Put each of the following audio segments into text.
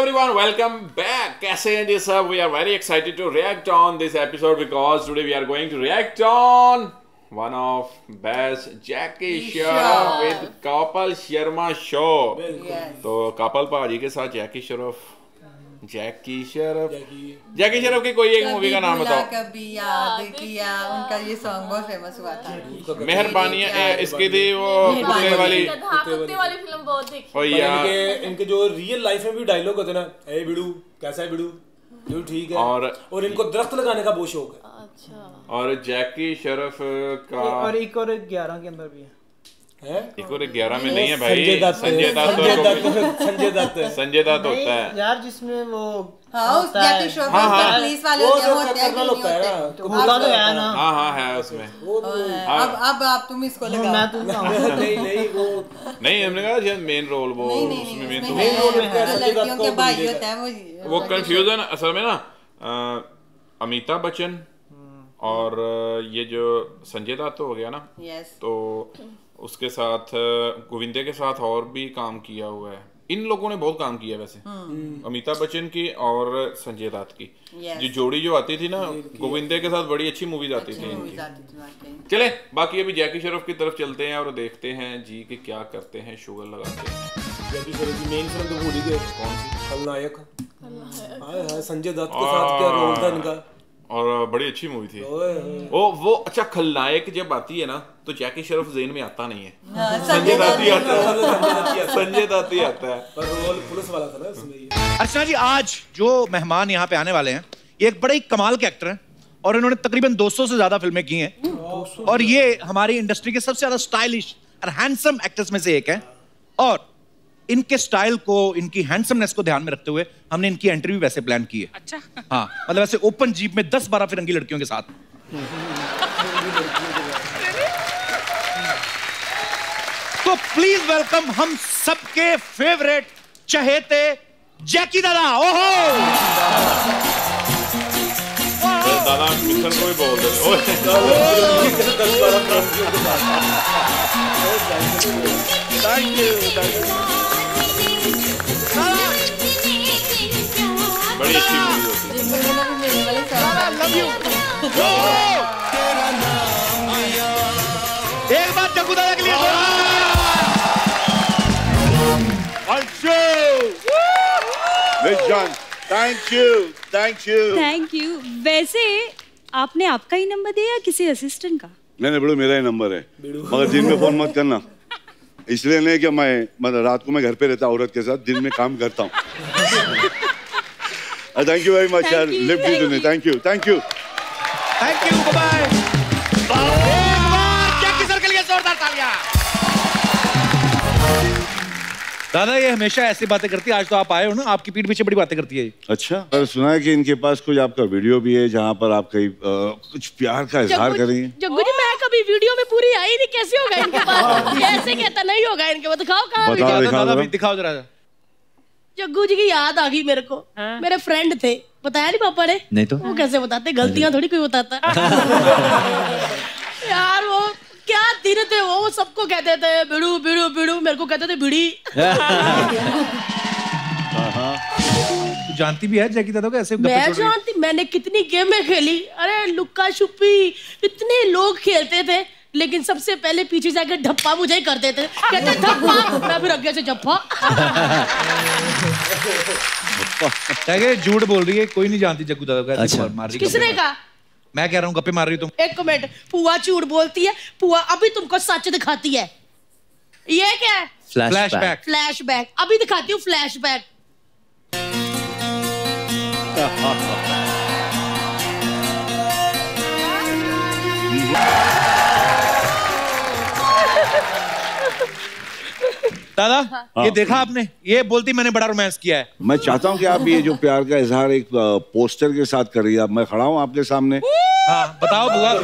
everyone, welcome back. कैसे हैं जी सब? We are very excited to react on this episode because today we are going to react on one of best Jackie Shroff with Kapil Sharma show. Yes. तो कपिल पाजी के साथ जैकी श्रॉफ की कोई एक मूवी का नाम बताओ। कभी याद किया, उनका ये सॉन्ग बहुत फेमस हुआ था। मेहरबानी इसकी थी वो कुत्ते वाली फिल्म बहुत देखी। और यार इनके जो रियल लाइफ में भी डायलॉग होते ना, ए बिड़ू कैसा है बिड़ू, जो ठीक है। और इनको दरख्त लगाने का बहुत शौक है। अच्छा। और जैकी श्रॉफ का और एक और 11 के अंदर भी है। एक और 11 में नहीं है भाई। संजय दत्त होता है यार, जिसमें वो जैकी श्रॉफ पुलिस वाले होते हैं। हाँ है उसमें। अब आप तुम इसको लगाओ। नहीं हमने कहा शायद मेन रोल वो उसमें मेन रोल लड़कियों के भाई होता है वो कंफ्यूजन असल में ना अमिताभ बच्चन और ये जो संजय दत्त हो गया ना। तो उसके साथ गोविंदे के साथ और भी काम किया हुआ है। इन लोगों ने बहुत काम किया वैसे, अमिताभ बच्चन की और संजय दत्त की जो जोड़ी जो आती थी ना गोविंदे के साथ, बड़ी अच्छी मूवीज आती थी इनकी। चले बाकी अभी जैकी श्रॉफ की तरफ चलते हैं और देखते हैं जी कि क्या करते हैं, शुगर लगाते हैं। जैकी श्रॉफ की मेन फिल्म तो भूल ही गए, कौन सी? खलनायक। संजय दत्त के साथ क्या रोल था इनका, और बड़ी अच्छी मूवी थी वो। अच्छा, खलनायक जब आती है ना तो जैकी श्रॉफ ज़हन में आता नहीं है, संजय दत्त ही आता है। संजय दत्त ही आता है, पर रोल पुलिस वाला था ना इसमें। अर्चना जी, आज जो मेहमान यहाँ पे आने वाले हैं ये एक बड़े कमाल के एक्टर हैं और इन्होंने तकरीबन 200 से ज्यादा फिल्में की हैं और ये हमारी इंडस्ट्री के सबसे ज्यादा स्टाइलिश और हैंडसम एक्टर्स में से एक है। और इनके स्टाइल को, इनकी हैंडसमनेस को ध्यान में रखते हुए हमने इनकी एंट्री भी वैसे प्लान की है। अच्छा। हाँ, मतलब ऐसे ओपन जीप में 10-12 फिरंगी लड़कियों के साथ। तो प्लीज वेलकम हम सबके फेवरेट चहेते जैकी दादा। ओहो दादा मिशन को भी बोल बड़ी अच्छी मूवी होती है। एक बात जग्गू दादा के लिए थैंक यू। वैसे आपने आपका ही नंबर दिया या किसी असिस्टेंट का? नहीं बड़ो, मेरा ही नंबर है, मगर दिन में फोन मत करना। इसलिए नहीं कि मैं मतलब रात को मैं घर पे रहता औरत के साथ, दिन में काम करता हूँ। थैंक यू वेरी मच यार, लिफ्ट दी तूने। Thank you bye. Jackie sir के लिए जोरदार तालियां। दादा ये हमेशा ऐसी बातें करती है, आज तो आप आए हो ना, आपकी पीठ पीछे बड़ी बातें करती है। अच्छा, पर सुना है कि इनके पास कुछ आपका वीडियो भी है जहाँ पर आप कहीं कुछ प्यार का इजहार करेंगे। जग्गू जी, मैं कभी वीडियो में पूरी आई नहीं, कैसे होगा इनके पास? कैसे कहता नहीं होगा इनके पास? दिखाओ कहाँ, दिखाओ जरा। जग्गू जी की याद आ गई मेरे को। मेरे फ्रेंड थे, बताया नहीं पापा ने? नहीं तो वो कैसे बताते, गलतियां थोड़ी कोई बताता। यार वो क्या दिन थे वो सबको कहते थे बिड़ू बिड़ू बिड़ू, मेरे को कहते थे बिड़ी। तू जानती भी है जैकी दादा को ऐसे? मैं जानती, मैंने कितनी गेमें खेली। अरे लुक्का छुपी इतने लोग खेलते थे, लेकिन सबसे पहले पीछे जाकर धप्पा मुझे ही करते थे। कहते धप्पा, मैं फिर आगे से झप्पा। झूठ बोल रही है, कोई नहीं जानती जग्गू दादा को। अच्छा, किसने कहा? मैं कह रहा हूँ गप्पे मार रही तुम। एक मिनट, पुआ झूठ बोलती है। पुआ अभी तुमको सच दिखाती है। ये क्या है? फ्लैशबैक। अभी दिखाती हूँ फ्लैशबैक। दादा ये देखा आपने, ये बोलती मैंने बड़ा रोमांस किया है। मैं चाहता हूँ कि आप ये जो प्यार का इजहार एक पोस्टर के साथ करिए। अब मैं खड़ा हूँ आपके सामने। हाँ बताओ बुआ।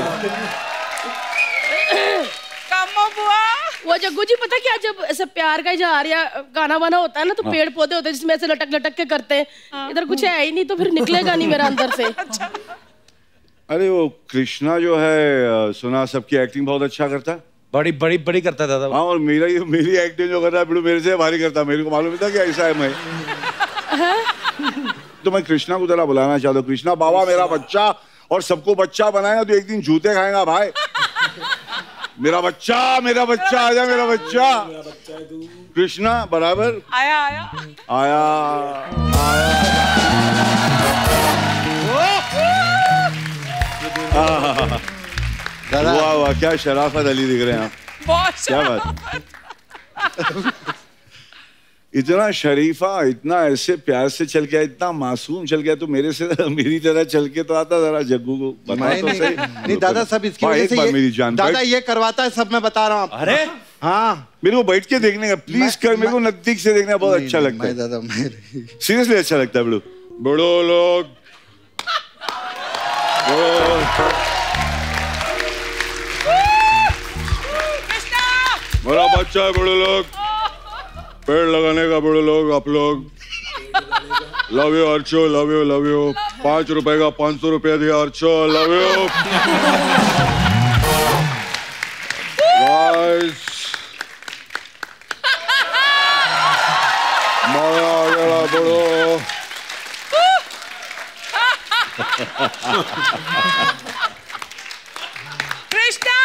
वो जग्गू जी पता क्या, जब ऐसे प्यार का इजहार या गाना वाना होता है ना, तो पेड़ पौधे होते हैं जिसमें ऐसे लटक लटक के करते हैं। इधर कुछ है ही नहीं, तो फिर निकलेगा नहीं मेरा अंदर से। अरे वो कृष्णा जो है, सुना सबकी एक्टिंग बहुत अच्छा करता है। बड़ी बड़ी बड़ी करता था। हाँ, और मेरी एक्टिंग जो कर रहा है मेरे से भारी करता है। मेरे को मालूम था कि ऐसा है मैं। तो मैं कृष्णा को जरा बुलाना चाहता हूँ। कृष्णा बाबा मेरा बच्चा, और सबको बच्चा बनाएगा तो एक दिन जूते खाएगा भाई। मेरा बच्चा आजा, मेरा बच्चा। कृष्णा बराबर आया। वाह वाह, क्या शराफत अली दिख रहे हैं आप। क्या बात। इतना शरीफा, इतना ऐसे प्यार से चल गया, इतना मासूम चल गया, तो मेरे से मेरी तरह चल के तो आता। जरा जग्गू को बता तो सही। नहीं दादा, सब इसकी वजह से मेरी जान दादा ये करवाता है सब, मैं बता रहा हूँ। अरे हाँ, मेरे को बैठ के देखने का प्लीज कर, मेरे को नजदीक से देखना बहुत अच्छा लगता है दादा। सीरियसली अच्छा लगता है। बड़ो लोग मेरा बच्चा है। बड़े लोग पेड़ लगाने का, बड़े लोग आप लोग। Love you Archo, love you. 5 रुपए का 500 रुपया दिया अर्चो, लव यू। बड़ो कृष्णा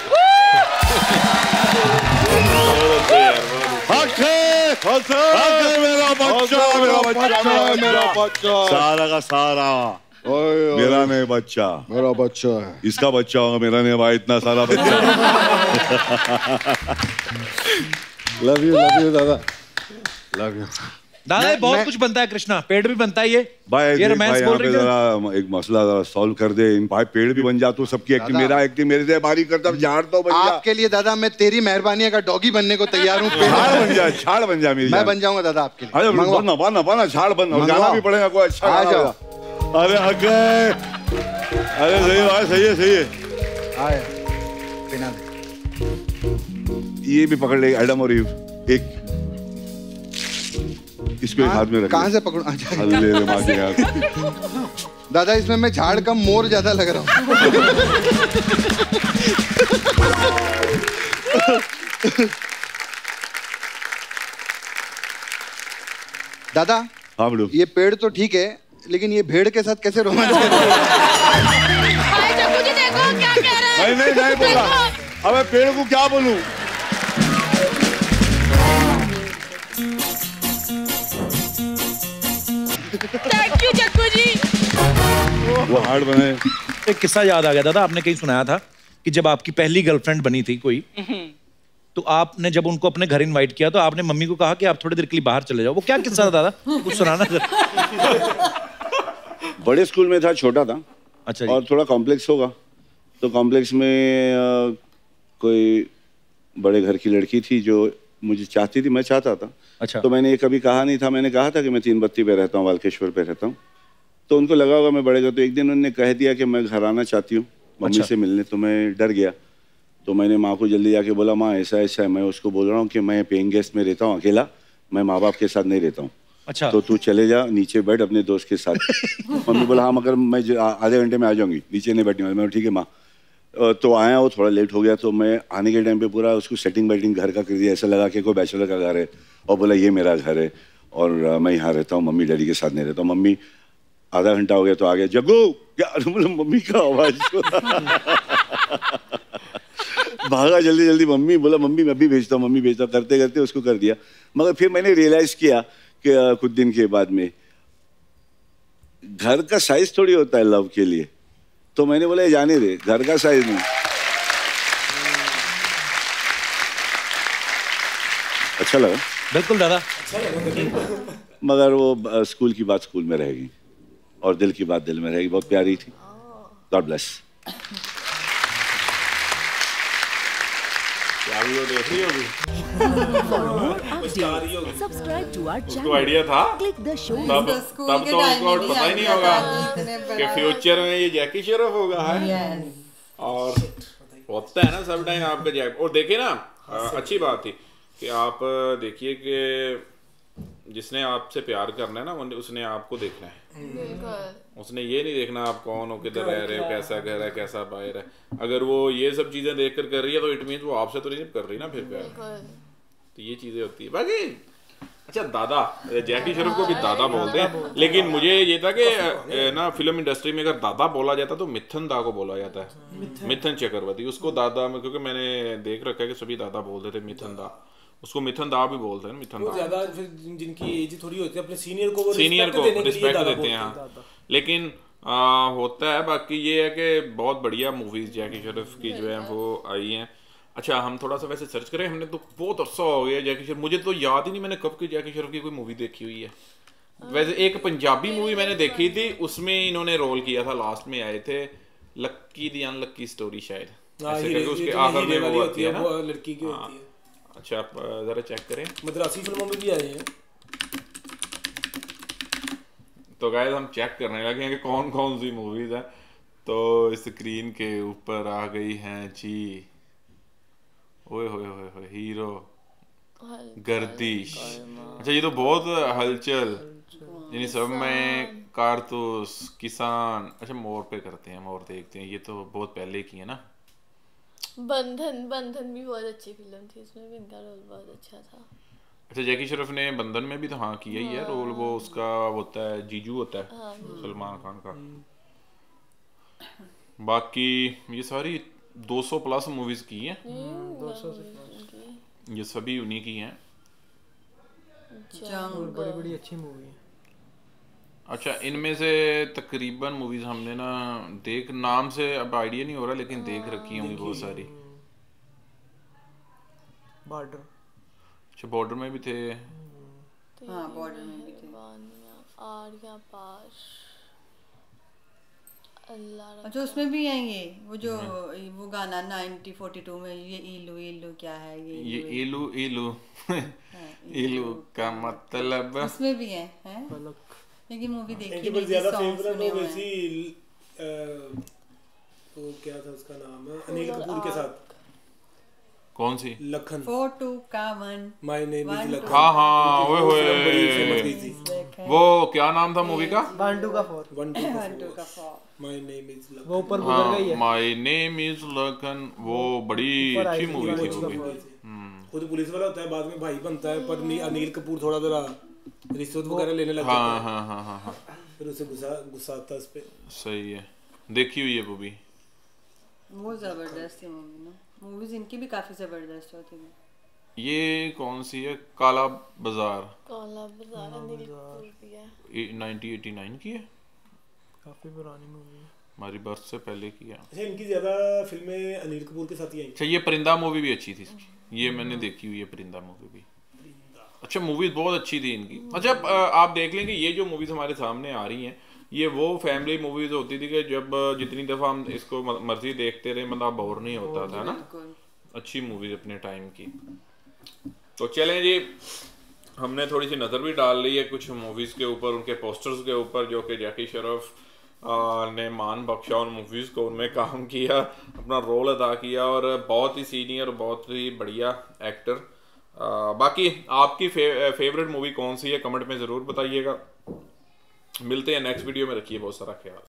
मेरा बच्चा सारा का सारा मेरा नहीं बच्चा, मेरा बच्चा है। इसका बच्चा होगा, मेरा नहीं भाई। इतना सारा बच्चा। लव यू दादा, लव यू दादा। बहुत कुछ बनता है कृष्णा, पेड़ भी बनता है ये भाई। ये रोमांस बोल रही है। एक मसला जरा सॉल्व कर दे। इन भाई पेड़ भी बन जा, तो सबकी एक्टिंग, मेरा एक्टिंग मेरे से बारी करता, झाड़ तो बन जा। आपके लिए दादा मैं तेरी मेहरबानी का डॉगी बनने को तैयार हूँ। झाड़ बन जा मेरी। मैं बन जाऊंगा दादा आपके लिए। बना झाड़ बन, और जाना भी पड़ेगा कोई अच्छा। अरे अरे सही बात, सही है। ये भी पकड़ लेगा एडम और ईव। एक इसको एक हाथ में रख। कहाँ से पकड़ूं? दादा इसमें मैं झाड़ कम मोर ज्यादा लग रहा हूँ। दादा हाँ बोलो। ये पेड़ तो ठीक है, लेकिन ये भेड़ के साथ कैसे रोमांस कर रहे हैं? नहीं बोला। अब मैं पेड़ को क्या बोलूं? Thank you Jaggu ji. वो हार्ड बनाए। एक किस्सा याद आ गया दादा, आपने कहीं सुनाया था कि जब आपकी पहली गर्लफ्रेंड बनी थी कोई, तो आपने जब उनको अपने घर इनवाइट किया तो आपने मम्मी को कहा कि आप थोड़ी देर के लिए बाहर चले जाओ। वो क्या किस्सा था दादा, कुछ सुनाना जरा। बड़े स्कूल में था, छोटा था। अच्छा। और थोड़ा कॉम्प्लेक्स होगा, तो कॉम्प्लेक्स में कोई बड़े घर की लड़की थी जो मुझे चाहती थी, मैं चाहता था। अच्छा। तो मैंने ये कभी कहा नहीं था, मैंने कहा था कि मैं 3 बत्ती पे रहता हूँ, वालकेश्वर पे रहता हूँ। तो उनको लगा होगा मैं बड़े घर, तो एक दिन उन्होंने कह दिया कि मैं घर आना चाहती हूँ मम्मी से मिलने। तो मैं डर गया, तो मैंने माँ को जल्दी जाके बोला, माँ ऐसा है। मैं उसको बोल रहा हूँ कि मैं पेइंग गेस्ट में रहता हूँ अकेला, मैं माँ बाप के साथ नहीं रहता हूँ। अच्छा। तो तू चले जा नीचे बैठ अपने दोस्त के साथ। मम्मी बोला हाँ, मगर मैं आधे घंटे में आ जाऊँगी, नीचे नहीं बैठने वाली। मैं ठीक है माँ। तो आया, वो थोड़ा लेट हो गया, तो मैं आने के टाइम पे पूरा उसको सेटिंग बैटिंग घर का कर दिया, ऐसा लगा कि कोई बैचलर का घर है, और बोला ये मेरा घर है और मैं यहाँ रहता हूँ, मम्मी डैडी के साथ नहीं रहता हूँ। मम्मी आधा घंटा हो गया तो आ गया, जग्गू क्या? मम्मी का आवाज भागा जल्दी जल्दी। मम्मी बोला मम्मी मैं भी भेजता हूँ, मम्मी भेजता हूँ। करते करते उसको कर दिया। मगर फिर मैंने रियलाइज किया कि कुछ दिन के बाद में घर का साइज थोड़ी होता है लव के लिए। तो मैंने बोला जाने दे, घर का साइज नहीं। अच्छा लगा? बिल्कुल दादा। मगर वो स्कूल की बात स्कूल में रहेगी और दिल की बात दिल में रहेगी। बहुत प्यारी थी। God bless. Subscribe to our channel. उसको आइडिया था, Click the show. तब तो उसको पता ही नहीं होगा कि फ्यूचर में ये जैकी श्रॉफ होगा है। और होता है ना सब टाइम आपका जैक। और देखिए ना, अच्छी बात थी कि आप देखिए कि जिसने आपसे प्यार करना है ना, उसने आपको देखना है। उसने ये नहीं देखना आप कौन हो, किधर रह रहे हो, कैसा घर है, कैसा बाहर है। अगर वो ये सब चीजें देख कर रही है तो इट मीन्स वो आपसे तो नहीं कर रही ना फिर प्यार। तो ये चीजें होती है। बाकी अच्छा दादा, जैकी श्रॉफ को भी दादा बोलते हैं, लेकिन मुझे ये था कि ना फिल्म इंडस्ट्री में अगर दादा बोला जाता तो मिथुन दा को बोला जाता है, मिथुन चक्रवर्ती, उसको दादा में, क्योंकि मैंने देख रखा है कि सभी दादा बोलते थे, मिथुन दा, उसको मिथुन दा भी बोलते हैं, मिथुन दा। ज्यादा फिर जिनकी एज थोड़ी होती है अपने सीनियर को रिस्पेक्ट देते हैं, लेकिन होता है। बाकी ये है कि बहुत बढ़िया मूवीज जैकी श्रॉफ की जो है वो आई हैं। अच्छा, हम थोड़ा सा वैसे सर्च करें, हमने तो बहुत अरसा हो गया जैकी श्रॉफ, मुझे तो याद ही नहीं मैंने कब की जैकी श्रॉफ की कोई मूवी देखी हुई है। वैसे एक पंजाबी मूवी मैंने देखी थी, उसमें इन्होंने रोल किया था, लास्ट में आए थे, लक्की दी अनलक्की स्टोरी शायद, ऐसे करके उसके आखिर में वो आती है ना, लड़की की होती है। अच्छा आप जरा चेक करें, मद्रासी फिल्मों में भी आए हैं। तो गाइस हम चेक करने लगे हैं कि कौन कौन सी मूवीज है, तो स्क्रीन के ऊपर आ गई हैं जी, ओए होए होए होए, हीरो, गर्दिश, अच्छा ये तो बहुत हलचल, इन सब में कारतूस, किसान, अच्छा मोर पे करते हैं, मोर देखते हैं, ये तो बहुत पहले की है ना। बंधन भी बहुत अच्छी फिल्म थी, उसमें भी इनका रोल बहुत अच्छा था। अच्छा जैकी श्रॉफ ने बंधन में भी तो हाँ किया ही है रोल, वो उसका होता है, जीजू होता है सलमान खान का। बाकी ये सारी 200 प्लस मूवीज की हैं, 200 से प्लस, ये सभी उन्हीं की हैं। बड़ी बड़ी अच्छी मूवी है। अच्छा इनमें से तकरीबन मूवीज हमने ना देख, नाम से अब आइडिया नहीं हो रहा, लेकिन देख रखी होंगी बहुत सारी। बॉर्डर, अच्छा बॉर्डर में भी थे, हाँ बॉर्डर में भी थे, आर्या पार, अच्छा उसमें भी है ये वो जो वो गाना 1942 में, ये इलू इलू क्या है, ये इलू इलू इलू का मतलब उसमें भी है लेकिन मूवी देखी नहीं, ज्यादा फेवरेट वो वैसी वो क्या था उसका नाम है, अनिल कपूर के साथ, कौन सी, लखन 42 का 1 माय नेम इज लखन, हाँ ओए होए, वो क्या नाम था मूवी का, 1 2 का 4, 1 2 का 4, माय नेम इज लखन, वो ऊपर गुजर गई है, माय नेम इज लखन, वो बड़ी अच्छी मूवी थी वो भी। खुद पुलिस वाला होता है, बाद में भाई बनता है, पर अनिल कपूर थोड़ा जरा रिश्वत वगैरह लेने लग जाता है, हाँ फिर उसे गुस्सा आता है उस पे। सही है, देखी हुई है वो भी, वो जबरदस्त थी मूवी ना, मूवीज इनकी भी काफी जबरदस्त होती है। ये कौन सी है, काला बाजार, अनिल कपूर की है, 1989 की है, काफी पुरानी मूवी है, हमारी बर्थ से पहले की है। अच्छा इनकी ज्यादा फिल्में अनिल कपूर के साथ ही आई। अच्छा ये परिंदा मूवी भी अच्छी थी, ये मैंने देखी हुई है, परिंदा मूवी भी, अच्छा मूवीज बहुत अच्छी थी इनकी। अच्छा आप देख लेंगे ये जो मूवीज हमारे सामने आ रही हैं, ये वो फैमिली मूवीज होती थी कि जब जितनी दफ़ा हम इसको मर्जी देखते रहे मतलब बोर नहीं होता था ना, अच्छी मूवीज अपने टाइम की। तो चलें जी, हमने थोड़ी सी नज़र भी डाल ली है कुछ मूवीज़ के ऊपर, उनके पोस्टर्स के ऊपर, जो कि जैकी श्रॉफ ने मान बख्शा उन मूवीज़ को, उनमें काम किया, अपना रोल अदा किया, और बहुत ही सीनियर, बहुत ही बढ़िया एक्टर। बाकी आपकी फेवरेट मूवी कौन सी है, कमेंट में ज़रूर बताइएगा। मिलते हैं नेक्स्ट वीडियो में, रखिए बहुत सारा ख्याल।